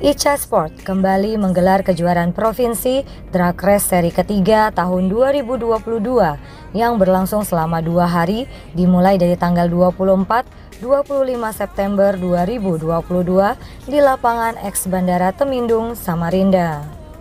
Icha Sport kembali menggelar kejuaraan provinsi Drag Race seri ketiga tahun 2022 yang berlangsung selama 2 hari dimulai dari tanggal 24-25 September 2022 di lapangan X Bandara Temindung, Samarinda.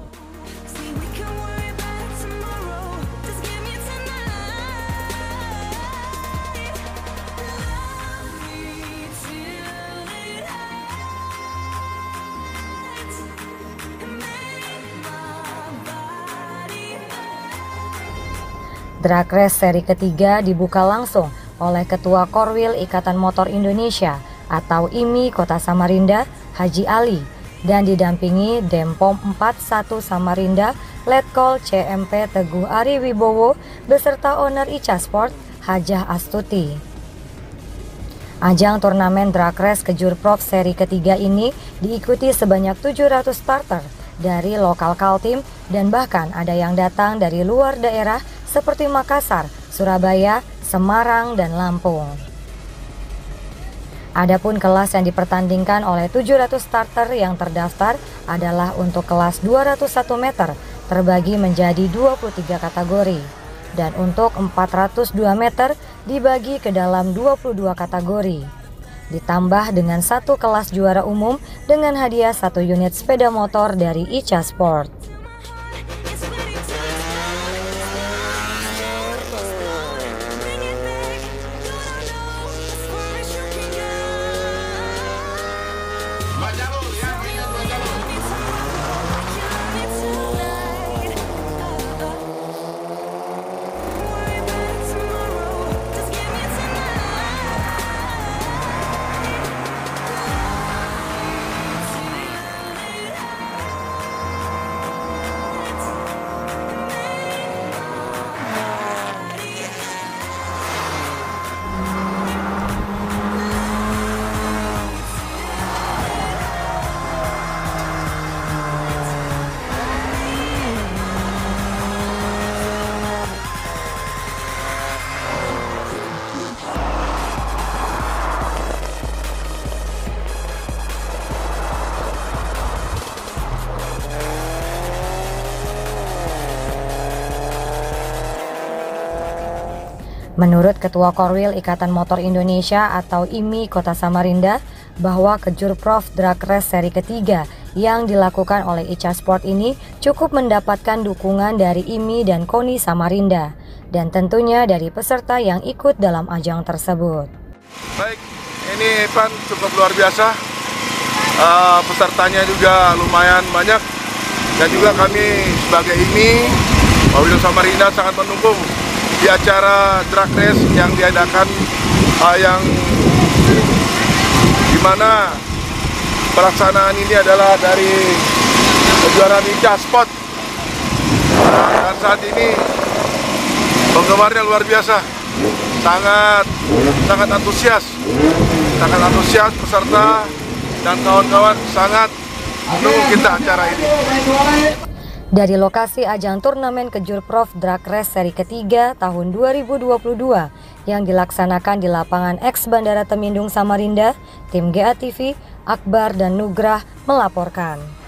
Drag Race seri ketiga dibuka langsung oleh Ketua Korwil Ikatan Motor Indonesia atau IMI Kota Samarinda, Haji Ali, dan didampingi Dempom 41 Samarinda, Letkol CMP Teguh Ari Wibowo, beserta owner Icha Sport, Hajah Astuti. Ajang turnamen Drag Race Kejurprov seri ketiga ini diikuti sebanyak 700 starter dari lokal Kaltim dan bahkan ada yang datang dari luar daerah seperti Makassar, Surabaya, Semarang, dan Lampung. Adapun kelas yang dipertandingkan oleh 700 starter yang terdaftar adalah untuk kelas 201 meter terbagi menjadi 23 kategori dan untuk 402 meter dibagi ke dalam 22 kategori. Ditambah dengan satu kelas juara umum dengan hadiah 1 unit sepeda motor dari Icha Sport. Menurut Ketua Korwil Ikatan Motor Indonesia atau IMI Kota Samarinda, bahwa Kejurprov Drag Race seri ketiga yang dilakukan oleh Icha Sport ini cukup mendapatkan dukungan dari IMI dan KONI Samarinda dan tentunya dari peserta yang ikut dalam ajang tersebut. Baik, ini event cukup luar biasa, pesertanya juga lumayan banyak dan juga kami sebagai IMI Korwil Samarinda sangat mendukung di acara drag race yang diadakan yang dimana pelaksanaan ini adalah dari kejuaraan Icha Sport dan saat ini penggemarnya luar biasa, sangat antusias peserta dan kawan-kawan sangat mendukung kita acara ini. Dari lokasi ajang turnamen Kejurprov Drag Race seri ketiga tahun 2022 yang dilaksanakan di lapangan X Bandara Temindung Samarinda, tim GA TV, Akbar dan Nugrah melaporkan.